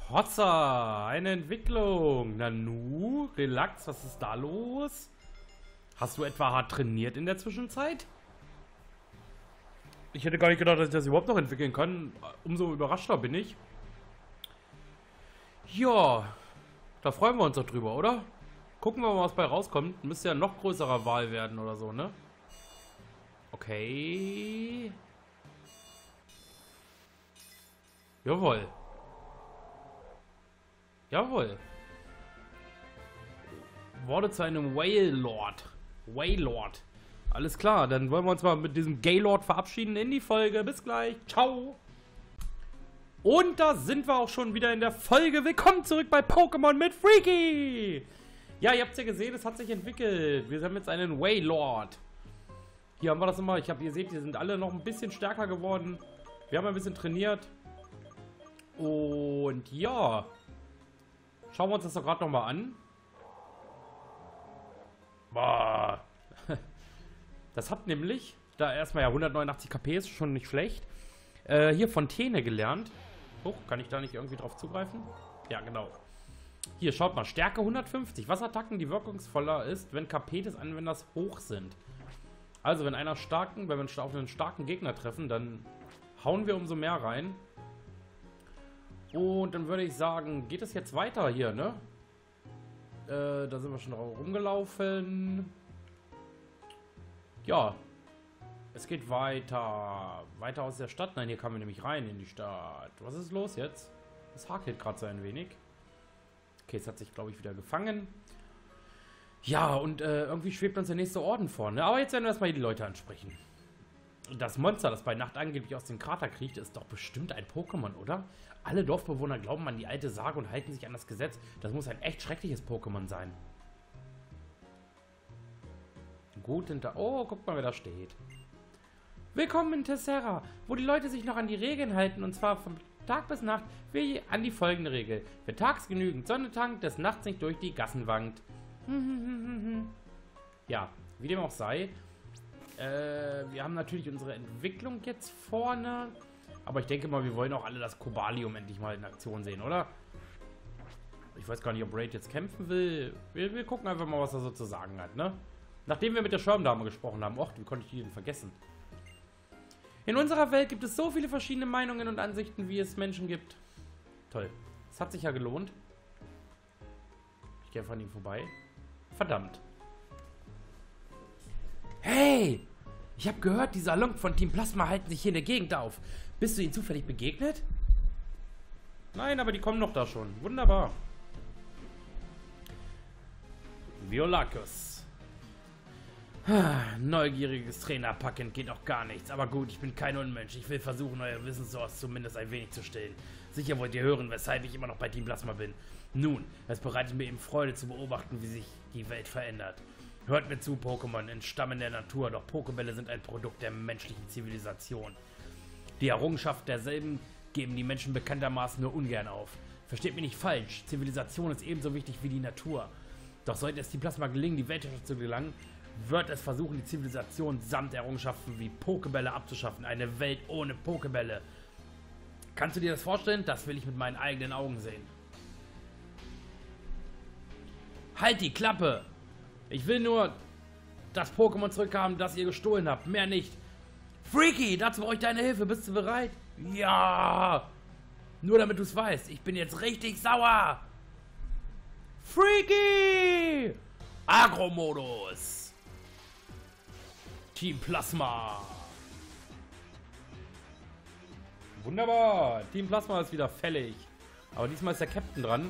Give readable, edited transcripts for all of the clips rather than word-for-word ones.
Hossa, eine Entwicklung. Nanu, relax, was ist da los? Hast du etwa hart trainiert in der Zwischenzeit? Ich hätte gar nicht gedacht, dass ich das überhaupt noch entwickeln kann. Umso überraschter bin ich. Ja, da freuen wir uns doch drüber, oder? Gucken wir mal, was bei rauskommt. Müsste ja noch größerer Wal werden oder so, ne? Okay. Jawohl. Jawohl. Wurde zu einem Whale-Lord. Whale-Lord. Alles klar, dann wollen wir uns mal mit diesem Gaylord verabschieden in die Folge. Bis gleich. Ciao. Und da sind wir auch schon wieder in der Folge. Willkommen zurück bei Pokémon mit Freaky. Ja, ihr habt es ja gesehen, es hat sich entwickelt. Wir haben jetzt einen Whale-Lord. Hier haben wir das immer. Ihr seht, die sind alle noch ein bisschen stärker geworden. Wir haben ein bisschen trainiert. Und ja. Schauen wir uns das doch gerade nochmal an. Boah. Das hat nämlich, da erstmal ja 189 KP ist schon nicht schlecht, hier Fontäne gelernt. Oh, kann ich da nicht irgendwie drauf zugreifen? Ja, genau. Hier, schaut mal, Stärke 150. Wasserattacken, die wirkungsvoller ist, wenn KP des Anwenders hoch sind. Also, wenn wir auf einen starken Gegner treffen, dann hauen wir umso mehr rein. Und dann würde ich sagen, geht es jetzt weiter hier, ne? Da sind wir schon rumgelaufen. Ja. Es geht weiter. Weiter aus der Stadt. Nein, hier kamen wir nämlich rein in die Stadt. Was ist los jetzt? Es hakelt gerade so ein wenig. Okay, es hat sich, glaube ich, wieder gefangen. Ja, und irgendwie schwebt uns der nächste Orden vor, ne? Aber jetzt werden wir erstmal die Leute ansprechen. Das Monster, das bei Nacht angeblich aus dem Krater kriecht, ist doch bestimmt ein Pokémon, oder? Alle Dorfbewohner glauben an die alte Sage und halten sich an das Gesetz. Das muss ein echt schreckliches Pokémon sein. Gut hinter... Oh, guck mal, wer da steht. Willkommen in Tessera, wo die Leute sich noch an die Regeln halten, und zwar von Tag bis Nacht, wie an die folgende Regel. Wer tags genügend Sonne tankt, des Nachts nicht durch die Gassen wankt. Ja, wie dem auch sei. Wir haben natürlich unsere Entwicklung jetzt vorne. Aber ich denke mal, wir wollen auch alle das Cobalium endlich mal in Aktion sehen, oder? Ich weiß gar nicht, ob Raid jetzt kämpfen will. Wir gucken einfach mal, was er so zu sagen hat, ne? Nachdem wir mit der Schirmdame gesprochen haben. Och, wie konnte ich die denn vergessen? In unserer Welt gibt es so viele verschiedene Meinungen und Ansichten, wie es Menschen gibt. Toll. Es hat sich ja gelohnt. Ich gehe von ihm vorbei. Verdammt. Hey! Ich habe gehört, die Salon von Team Plasma halten sich hier in der Gegend auf. Bist du ihnen zufällig begegnet? Nein, aber die kommen noch da schon. Wunderbar. Violacus. Neugieriges Trainerpacken geht auch gar nichts. Aber gut, ich bin kein Unmensch. Ich will versuchen, euer Wissensdurst zumindest ein wenig zu stillen. Sicher wollt ihr hören, weshalb ich immer noch bei Team Plasma bin. Nun, es bereitet mir eben Freude zu beobachten, wie sich die Welt verändert. Hört mir zu, Pokémon entstammen der Natur, doch Pokébälle sind ein Produkt der menschlichen Zivilisation. Die Errungenschaft derselben geben die Menschen bekanntermaßen nur ungern auf. Versteht mich nicht falsch, Zivilisation ist ebenso wichtig wie die Natur. Doch sollte es Team Plasma gelingen, die Weltherrschaft zu gelangen, wird es versuchen, die Zivilisation samt Errungenschaften wie Pokébälle abzuschaffen. Eine Welt ohne Pokébälle. Kannst du dir das vorstellen? Das will ich mit meinen eigenen Augen sehen. Halt die Klappe! Ich will nur das Pokémon zurückhaben, das ihr gestohlen habt. Mehr nicht. Freaky, dazu brauche ich deine Hilfe. Bist du bereit? Ja! Nur damit du es weißt. Ich bin jetzt richtig sauer. Freaky! Agro-Modus. Team Plasma. Wunderbar. Team Plasma ist wieder fällig. Aber diesmal ist der Captain dran.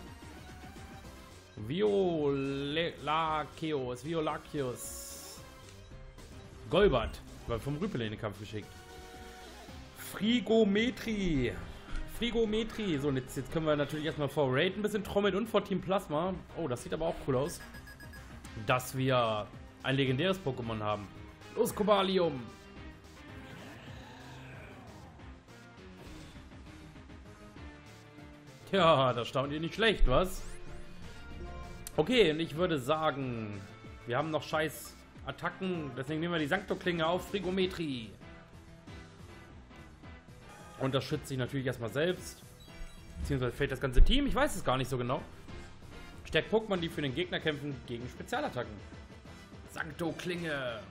Violaceus. Golbat. War vom Rüpel in den Kampf geschickt. Frigometrie. So, jetzt können wir natürlich erstmal vor Raid ein bisschen trommeln und vor Team Plasma. Oh, das sieht aber auch cool aus. Dass wir ein legendäres Pokémon haben. Los, Cobalium. Tja, das staunt ihr nicht schlecht, was? Okay, und ich würde sagen, wir haben noch scheiß Attacken, deswegen nehmen wir die Sancto-Klinge auf Frigometrie. Und das schützt sich natürlich erstmal selbst. Beziehungsweise fehlt das ganze Team? Ich weiß es gar nicht so genau. Stärkt Pokémon, die für den Gegner kämpfen, gegen Spezialattacken. Sancto-Klinge.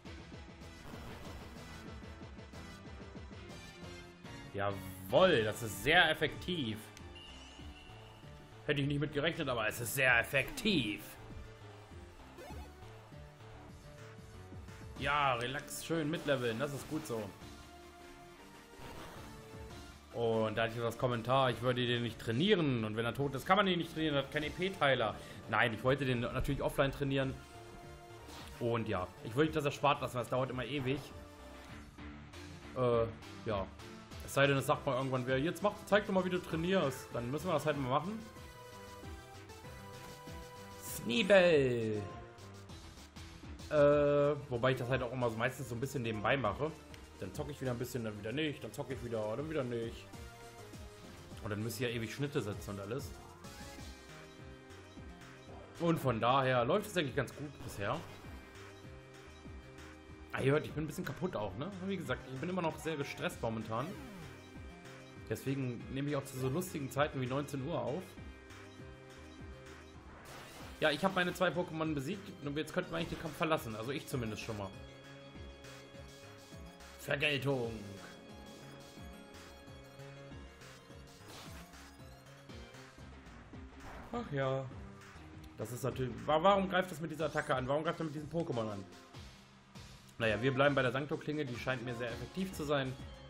Jawohl, das ist sehr effektiv. Hätte ich nicht mit gerechnet, aber es ist sehr effektiv. Ja, relax, schön mitleveln, das ist gut so. Und da hatte ich das Kommentar, ich würde den nicht trainieren. Und wenn er tot ist, kann man ihn nicht trainieren, hat keinen EP-Teiler. Nein, ich wollte den natürlich offline trainieren. Und ja, ich will nicht, dass er spart lassen, das dauert immer ewig. Ja. Es sei denn, es sagt mal irgendwann, wer jetzt macht, zeig doch mal, wie du trainierst. Dann müssen wir das halt mal machen. Sneebell. Wobei ich das halt auch immer so meistens so ein bisschen nebenbei mache. Dann zocke ich wieder ein bisschen, dann wieder nicht, dann zocke ich wieder, dann wieder nicht. Und dann müsst ihr ja ewig Schnitte setzen und alles. Und von daher läuft es eigentlich ganz gut bisher. Ah, ihr hört, ich bin ein bisschen kaputt auch, ne? Wie gesagt, ich bin immer noch sehr gestresst momentan. Deswegen nehme ich auch zu so lustigen Zeiten wie 19 Uhr auf. Ja, ich habe meine 2 Pokémon besiegt und jetzt könnten wir eigentlich den Kampf verlassen. Also ich zumindest schon mal. Vergeltung. Ach ja. Das ist natürlich... Warum greift das mit dieser Attacke an? Warum greift er mit diesem Pokémon an? Naja, wir bleiben bei der Sancto-Klinge. Die scheint mir sehr effektiv zu sein.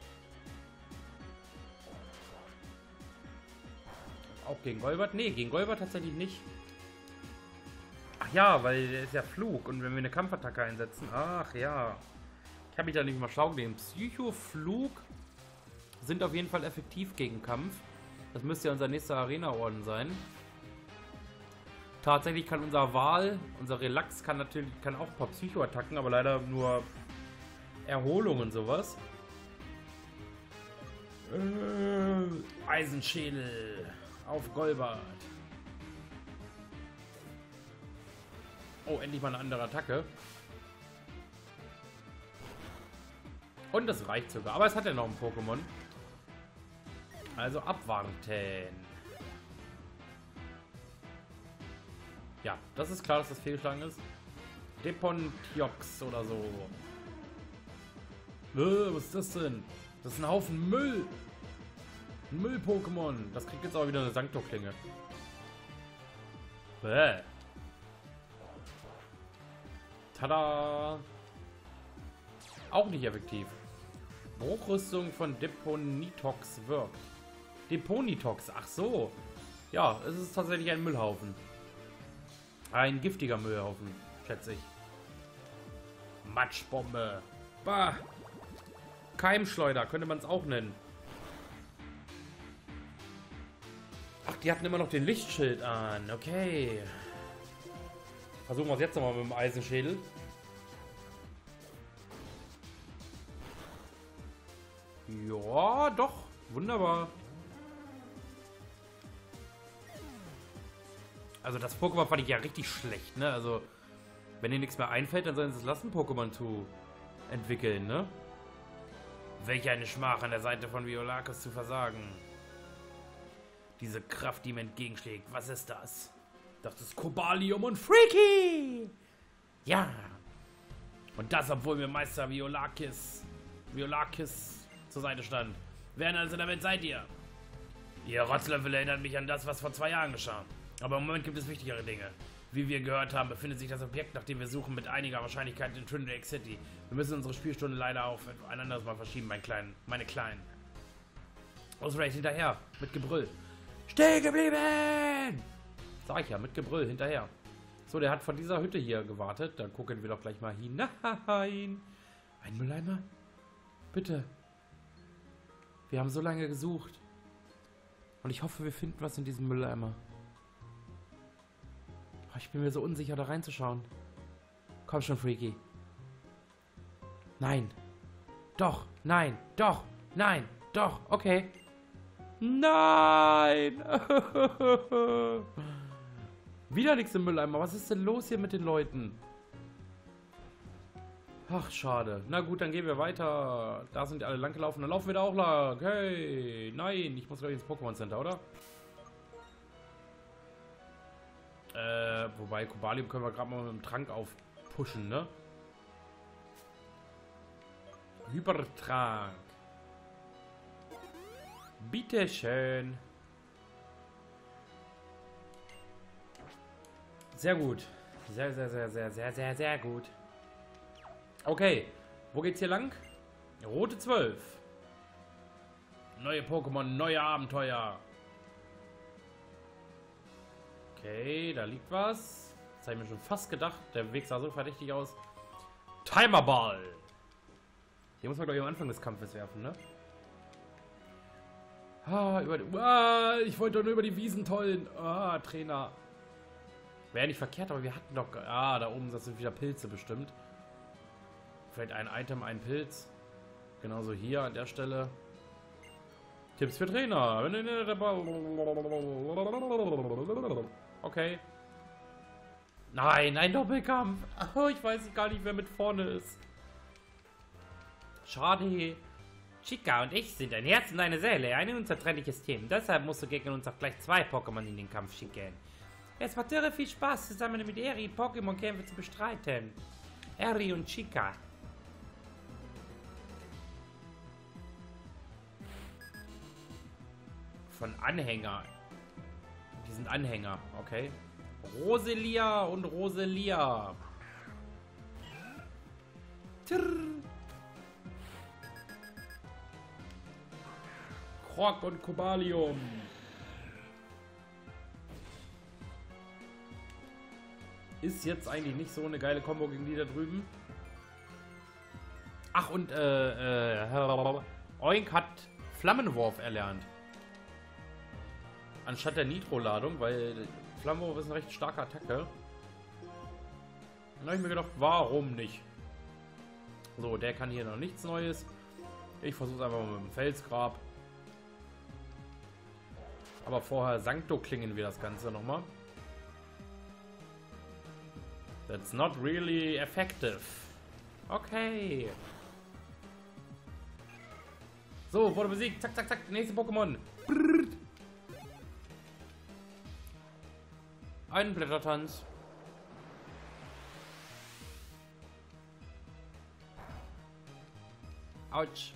Auch gegen Golbat? Nee, gegen Golbat tatsächlich nicht. Ach ja, weil der ist ja Flug. Und wenn wir eine Kampfattacke einsetzen... Ach ja. Ich habe mich da nicht mal schlau gesehen. Psycho, Flug sind auf jeden Fall effektiv gegen Kampf. Das müsste ja unser nächster Arena-Orden sein. Tatsächlich kann unser Relax kann auch ein paar Psycho-Attacken, aber leider nur Erholung und sowas. Eisenschädel auf Golbat. Oh, endlich mal eine andere Attacke. Und das reicht sogar. Aber es hat ja noch ein Pokémon. Also abwarten. Ja, das ist klar, dass das fehlgeschlagen ist. Depontiox oder so. Was ist das denn? Das ist ein Haufen Müll. Ein Müll-Pokémon. Das kriegt jetzt auch wieder eine Sancto-Klinge. Tada! Auch nicht effektiv. Bruchrüstung von Deponitox wirkt. Deponitox, ach so. Ja, es ist tatsächlich ein Müllhaufen. Ein giftiger Müllhaufen, schätze ich. Matschbombe. Bah. Keimschleuder, könnte man es auch nennen. Ach, die hatten immer noch den Lichtschild an. Okay. Versuchen wir es jetzt nochmal mit dem Eisenschädel. Ja, doch. Wunderbar. Also das Pokémon fand ich ja richtig schlecht, ne? Also, wenn dir nichts mehr einfällt, dann sollen sie es lassen, Pokémon zu entwickeln, ne? Welch eine Schmach, an der Seite von Violacus zu versagen. Diese Kraft, die mir entgegenschlägt. Was ist das? Das ist Cobalium und Freaky! Ja! Und das, obwohl mir Meister Violacus zur Seite stand. Wer in also damit seid ihr? Ihr Rotzlöffel erinnert mich an das, was vor 2 Jahren geschah. Aber im Moment gibt es wichtigere Dinge. Wie wir gehört haben, befindet sich das Objekt, nach dem wir suchen, mit einiger Wahrscheinlichkeit in Twin Lake City. Wir müssen unsere Spielstunde leider auf ein anderes Mal verschieben, meine Kleinen. Osraid hinterher, mit Gebrüll. Steh geblieben! Sag ich ja, mit Gebrüll hinterher. So, der hat von dieser Hütte hier gewartet. Dann gucken wir doch gleich mal hinein. Ein Mülleimer? Bitte. Wir haben so lange gesucht. Und ich hoffe, wir finden was in diesem Mülleimer. Ich bin mir so unsicher, da reinzuschauen. Komm schon, Freaky. Nein. Doch. Nein. Doch. Nein. Doch. Okay. Nein. Wieder nichts im Mülleimer. Was ist denn los hier mit den Leuten? Ach, schade. Na gut, dann gehen wir weiter. Da sind die alle lang gelaufen. Dann laufen wir da auch lang. Hey, nein, ich muss gleich ins Pokémon Center, oder? Wobei, Cobalium können wir gerade mal mit dem Trank aufpushen, ne? Hypertrank. Bitteschön. Sehr gut. Sehr, sehr, sehr, sehr, sehr, sehr, sehr gut. Okay, wo geht's hier lang? Route 12. Neue Pokémon, neue Abenteuer. Okay, da liegt was. Das habe ich mir schon fast gedacht. Der Weg sah so verdächtig aus. Timerball. Hier muss man, glaube ich, am Anfang des Kampfes werfen, ne? Ich wollte doch nur über die Wiesen tollen. Trainer. Wäre nicht verkehrt, aber wir hatten doch... da oben, das sind wieder Pilze bestimmt. Vielleicht ein Item, ein Pilz. Genauso hier an der Stelle. Tipps für Trainer. Okay. Nein, ein Doppelkampf. Oh, ich weiß gar nicht, wer mit vorne ist. Schade. Chica und ich sind ein Herz und eine Seele, ein unzertrennliches Team. Deshalb musst du gegen uns auch gleich 2 Pokémon in den Kampf schicken. Es macht irre viel Spaß, zusammen mit Eri Pokémon-Kämpfe zu bestreiten. Eri und Chica. Von Anhänger. Die sind Anhänger, okay. Roselia und Roselia. Croc und Cobalium. Ist jetzt eigentlich nicht so eine geile Kombo gegen die da drüben. Ach, und Oink hat Flammenwurf erlernt. Anstatt der Nitro-Ladung, weil Flammenwurf ist eine recht starke Attacke. Dann habe ich mir gedacht, warum nicht? So, der kann hier noch nichts Neues. Ich versuche es einfach mal mit dem Felsgrab. Aber vorher Sancto klingen wir das Ganze nochmal. That's not really effective. Okay. So, wurde besiegt. Zack, zack, zack. Nächste Pokémon. Ein Blättertanz. Autsch.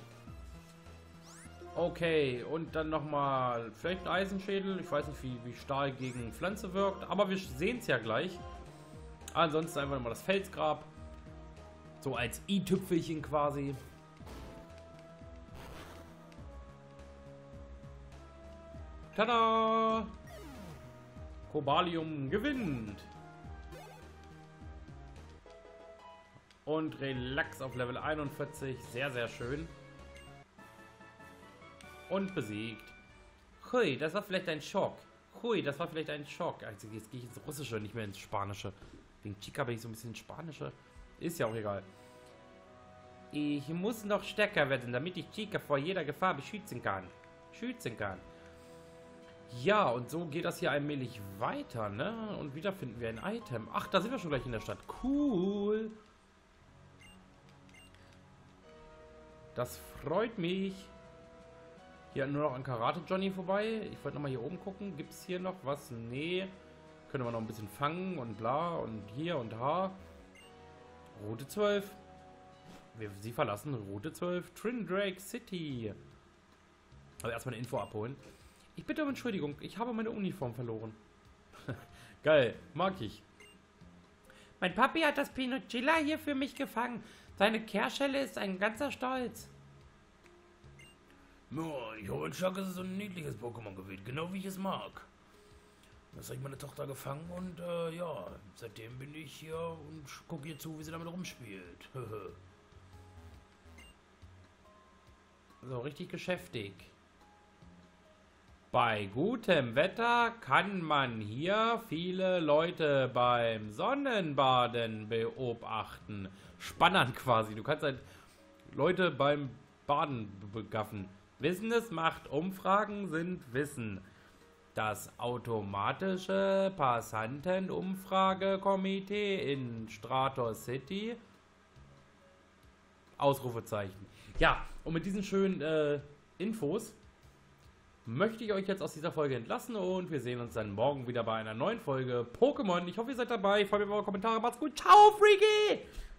Okay, und dann nochmal vielleicht ein Eisenschädel. Ich weiß nicht, wie Stahl gegen Pflanze wirkt, aber wir sehen es ja gleich. Ansonsten einfach nochmal das Felsgrab. So als i-Tüpfelchen quasi. Tada! Cobalium gewinnt. Und Relax auf Level 41. Sehr, sehr schön. Und besiegt. Hui, das war vielleicht ein Schock. Hui, das war vielleicht ein Schock. Also jetzt gehe ich ins Russische, nicht mehr ins Spanische. Wegen Chica bin ich so ein bisschen Spanische. Ist ja auch egal. Ich muss noch stärker werden, damit ich Chica vor jeder Gefahr beschützen kann. Ja, und so geht das hier allmählich weiter, ne? Und wieder finden wir ein Item. Ach, da sind wir schon gleich in der Stadt. Cool. Das freut mich. Hier nur noch an Karate Johnny vorbei. Ich wollte nochmal hier oben gucken. Gibt es hier noch was? Nee. Können wir noch ein bisschen fangen und bla und hier und da. Route 12. Sie verlassen Route 12. Trindrake City. Also erstmal eine Info abholen. Ich bitte um Entschuldigung, ich habe meine Uniform verloren. Geil, mag ich. Mein Papi hat das Pinocchilla hier für mich gefangen. Seine Kehrschelle ist ein ganzer Stolz. Ja, ich habe ein starkes und niedliches Pokémon gewählt, genau wie ich es mag. Das habe ich meine Tochter gefangen und ja, seitdem bin ich hier und gucke ihr zu, wie sie damit rumspielt. So, richtig geschäftig. Bei gutem Wetter kann man hier viele Leute beim Sonnenbaden beobachten. Spannend quasi. Du kannst halt Leute beim Baden begaffen. Wissen es macht. Umfragen sind Wissen. Das automatische Passantenumfragekomitee in Strator City Ausrufezeichen. Ja, und mit diesen schönen Infos möchte ich euch jetzt aus dieser Folge entlassen und wir sehen uns dann morgen wieder bei einer neuen Folge Pokémon. Ich hoffe, ihr seid dabei. Freut mich über eure Kommentare. Macht's gut. Ciao, Freaky!